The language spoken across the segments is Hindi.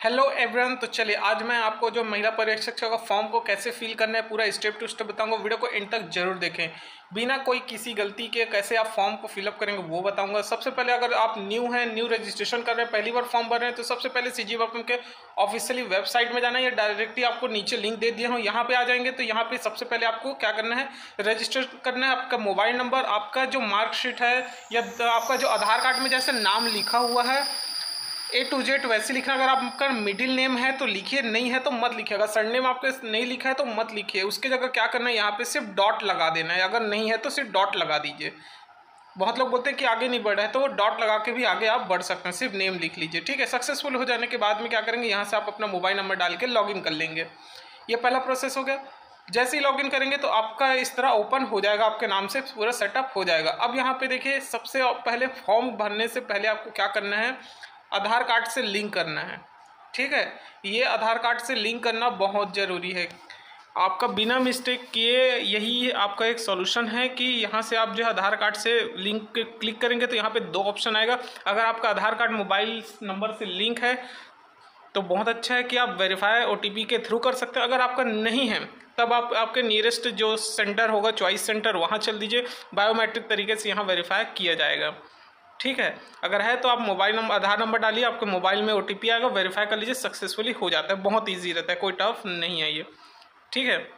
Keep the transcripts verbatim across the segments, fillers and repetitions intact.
Hello everyone. तो चलिए आज मैं आपको जो महिला पर्यवेक्षक का फॉर्म को कैसे फिल करना है पूरा स्टेप टू स्टेप बताऊंगा। वीडियो को एंड तक जरूर देखें, बिना कोई किसी गलती के कैसे आप फॉर्म को फिलअप करेंगे वो बताऊंगा। सबसे पहले अगर आप न्यू हैं, न्यू रजिस्ट्रेशन कर रहे हैं, पहली बार फॉर्म भर रहे हैं, तो सबसे पहले सीजी वर्कमैन के ऑफिशियली वेबसाइट में जाना है या डायरेक्टली आपको नीचे लिंक दे दिया हूँ, यहाँ पे आ जाएंगे। तो यहाँ पे सबसे पहले आपको क्या करना है, रजिस्टर करना है। आपका मोबाइल नंबर, आपका जो मार्कशीट है या आपका जो आधार कार्ड में जैसे नाम लिखा हुआ है ए टू जेड वैसे लिखना। अगर आपका मिडिल नेम है तो लिखिए, नहीं है तो मत लिखिएगा। सरनेम आपके नहीं लिखा है तो मत लिखिए। उसके जगह क्या करना है, यहाँ पे सिर्फ डॉट लगा देना है। अगर नहीं है तो सिर्फ डॉट लगा दीजिए। बहुत लोग बोलते हैं कि आगे नहीं बढ़ रहा है, तो वो डॉट लगा के भी आगे आप बढ़ सकते हैं। सिर्फ नेम लिख लीजिए, ठीक है। सक्सेसफुल हो जाने के बाद में क्या करेंगे, यहाँ से आप अपना मोबाइल नंबर डाल के लॉगिन कर लेंगे। ये पहला प्रोसेस हो गया। जैसे ही लॉगिन करेंगे तो आपका इस तरह ओपन हो जाएगा, आपके नाम से पूरा सेटअप हो जाएगा। अब यहाँ पे देखिए, सबसे पहले फॉर्म भरने से पहले आपको क्या करना है, आधार कार्ड से लिंक करना है, ठीक है। ये आधार कार्ड से लिंक करना बहुत ज़रूरी है। आपका बिना मिस्टेक किए यही आपका एक सॉल्यूशन है कि यहाँ से आप जो है आधार कार्ड से लिंक क्लिक करेंगे तो यहाँ पे दो ऑप्शन आएगा। अगर आपका आधार कार्ड मोबाइल नंबर से लिंक है तो बहुत अच्छा है कि आप वेरीफाई ओटीपी के थ्रू कर सकते हैं। अगर आपका नहीं है तब आप आपके नियरेस्ट जो सेंटर होगा, चॉइस सेंटर, वहाँ चल दीजिए। बायोमेट्रिक तरीके से यहाँ वेरीफाई किया जाएगा, ठीक है। अगर है तो आप मोबाइल नंबर, आधार नंबर डालिए, आपके मोबाइल में ओटीपी आएगा, वेरीफाई कर लीजिए, सक्सेसफुली हो जाता है। बहुत इजी रहता है, कोई टफ नहीं है ये, ठीक है।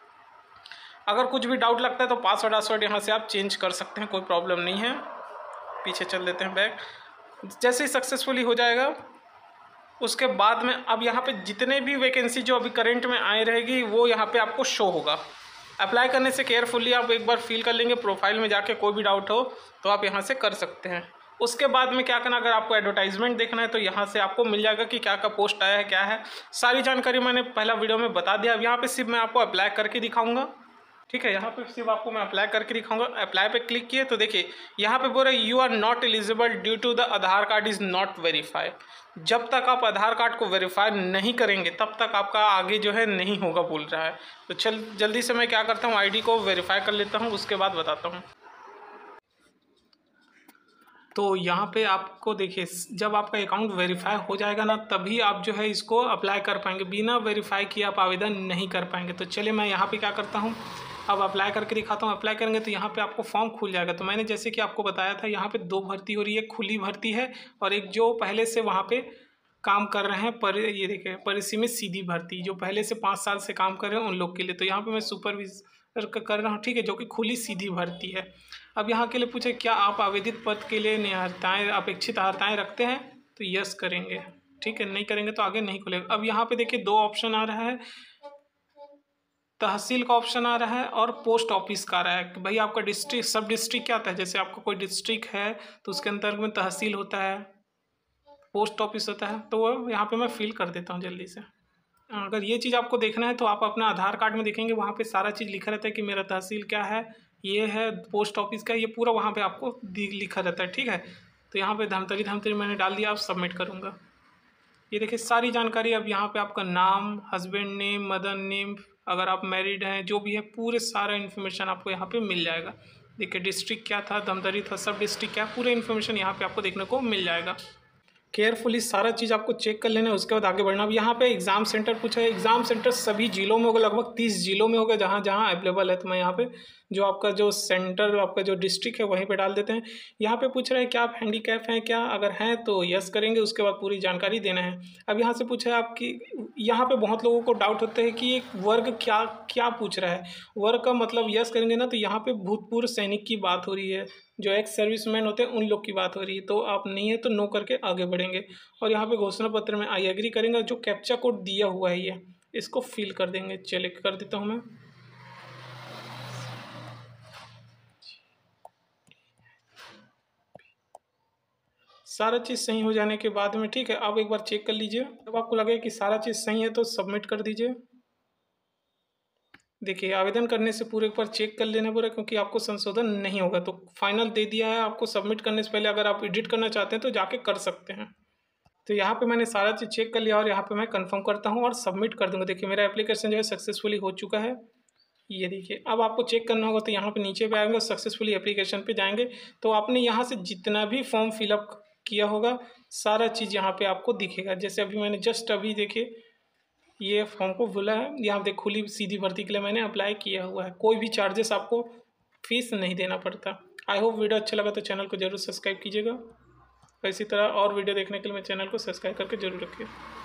अगर कुछ भी डाउट लगता है तो पासवर्ड वासवर्ड यहाँ से आप चेंज कर सकते हैं, कोई प्रॉब्लम नहीं है। पीछे चल देते हैं बैक। जैसे ही सक्सेसफुली हो जाएगा उसके बाद में अब यहाँ पे जितने भी वैकेंसी जो अभी करंट में आए रहेगी वो यहाँ पे आपको शो होगा। अप्लाई करने से केयरफुली आप एक बार फिल कर लेंगे। प्रोफाइल में जाके कोई भी डाउट हो तो आप यहाँ से कर सकते हैं। उसके बाद में क्या करना, अगर आपको एडवर्टाइजमेंट देखना है तो यहाँ से आपको मिल जाएगा कि क्या क्या पोस्ट आया है, क्या है। सारी जानकारी मैंने पहला वीडियो में बता दिया। अब यहाँ पे सिर्फ मैं आपको अप्लाई करके दिखाऊंगा, ठीक है। यहाँ पे सिर्फ आपको मैं अप्लाई करके दिखाऊंगा। अप्लाई पे क्लिक किए तो देखिए यहाँ पे बोल रहा है you are not eligible due to the Aadhaar card is not verify. जब तक आप आधार कार्ड को वेरीफाई नहीं करेंगे तब तक आपका आगे जो है नहीं होगा बोल रहा है। तो चल जल्दी से मैं क्या करता हूँ, आईडी को वेरीफाई कर लेता हूँ, उसके बाद बताता हूँ। तो यहाँ पे आपको देखिए, जब आपका अकाउंट वेरीफाई हो जाएगा ना तभी आप जो है इसको अप्लाई कर पाएंगे। बिना वेरीफाई किए आप आवेदन नहीं कर पाएंगे। तो चलिए मैं यहाँ पे क्या करता हूँ, अब अप्लाई करके दिखाता हूँ। अप्लाई करेंगे तो यहाँ पे आपको फॉर्म खुल जाएगा। तो मैंने जैसे कि आपको बताया था, यहाँ पे दो भर्ती हो रही है, खुली भर्ती है और एक जो पहले से वहाँ पे काम कर रहे हैं पर, ये देखिए परिसीमित सीधी भर्ती, जो पहले से पाँच साल से काम कर रहे हैं उन लोग के लिए। तो यहाँ पे मैं सुपरविजर कर रहा हूँ, ठीक है, जो कि खुली सीधी भर्ती है। अब यहाँ के लिए पूछे क्या आप आवेदित पद के लिए निहरताएँ अपेक्षित अर्हताएँ रखते हैं, तो यस करेंगे, ठीक है। नहीं करेंगे तो आगे नहीं खुलेगा। अब यहाँ पे देखिए दो ऑप्शन आ रहा है, तहसील का ऑप्शन आ रहा है और पोस्ट ऑफिस का आ रहा है कि भाई आपका डिस्ट्रिक्ट, सब डिस्ट्रिक्ट क्या आता है। जैसे आपका कोई डिस्ट्रिक्ट है तो उसके अंतर्गत में तहसील होता है, पोस्ट ऑफिस होता है। तो वो यहाँ पे मैं फिल कर देता हूँ जल्दी से। अगर ये चीज़ आपको देखना है तो आप अपना आधार कार्ड में देखेंगे, वहाँ पे सारा चीज़ लिखा रहता है कि मेरा तहसील क्या है, ये है पोस्ट ऑफिस का, ये पूरा वहाँ पे आपको लिखा रहता है, ठीक है। तो यहाँ पे धमतरी धमतरी मैंने डाल दिया, आप सबमिट करूँगा। ये देखिए सारी जानकारी। अब यहाँ पे आपका नाम, हस्बैंड नेम, मदर नेम, अगर आप मैरिड हैं, जो भी है पूरे सारा इन्फॉर्मेशन आपको यहाँ पे मिल जाएगा। देखिए डिस्ट्रिक्ट क्या था, धमतरी था, सब डिस्ट्रिक्ट क्या, पूरे इन्फॉर्मेशन यहाँ पे आपको देखने को मिल जाएगा। केयरफुली सारा चीज़ आपको चेक कर लेना है, उसके बाद आगे बढ़ना। अब यहाँ पे एग्ज़ाम सेंटर पूछा है। एग्ज़ाम सेंटर सभी जिलों में होगा, लगभग तीस जिलों में होगा जहाँ जहाँ अवेलेबल है। तो मैं यहाँ पे जो आपका जो सेंटर, आपका जो डिस्ट्रिक्ट है वहीं पे डाल देते हैं। यहाँ पे पूछ रहे हैं क्या आप हैंडीकैप हैं क्या, अगर हैं तो यस करेंगे, उसके बाद पूरी जानकारी देना है। अब यहाँ से पूछा है आपकी, यहाँ पे बहुत लोगों को डाउट होता है कि एक वर्ग क्या क्या पूछ रहा है। वर्ग का मतलब यस करेंगे ना तो यहाँ पे भूतपूर्व सैनिक की बात हो रही है, जो एक्स सर्विसमैन होते हैं उन लोग की बात हो रही है। तो आप नहीं है तो नो करके आगे बढ़ेंगे। और यहाँ पे घोषणा पत्र में आई एग्री करेंगे। जो कैप्चा कोड दिया हुआ है ये, इसको फिल कर देंगे। चलिए कर देता हूँ मैं। सारा चीज़ सही हो जाने के बाद में, ठीक है, आप एक बार चेक कर लीजिए। जब आपको लगे कि सारा चीज़ सही है तो सबमिट कर दीजिए। देखिए आवेदन करने से पूरे एक बार चेक कर लेना पड़ेगा, क्योंकि आपको संशोधन नहीं होगा। तो फाइनल दे दिया है आपको। सबमिट करने से पहले अगर आप एडिट करना चाहते हैं तो जाके कर सकते हैं। तो यहाँ पे मैंने सारा चीज़ चेक कर लिया और यहाँ पे मैं कंफर्म करता हूँ और सबमिट कर दूँगा। देखिए मेरा एप्लीकेशन जो है सक्सेसफुली हो चुका है। ये देखिए अब आपको चेक करना होगा तो यहाँ पे नीचे पे आएंगे, सक्सेसफुली एप्लीकेशन पे जाएंगे तो आपने यहाँ से जितना भी फॉर्म फिलअप किया होगा सारा चीज़ यहाँ पे आपको दिखेगा। जैसे अभी मैंने जस्ट अभी देखिए ये फॉर्म को बोला है, यहाँ देख खुली सीधी भर्ती के लिए मैंने अप्लाई किया हुआ है। कोई भी चार्जेस आपको फीस नहीं देना पड़ता। आई होप वीडियो अच्छा लगा तो चैनल को जरूर सब्सक्राइब कीजिएगा। इसी तरह और वीडियो देखने के लिए मेरे चैनल को सब्सक्राइब करके जरूर रखिए।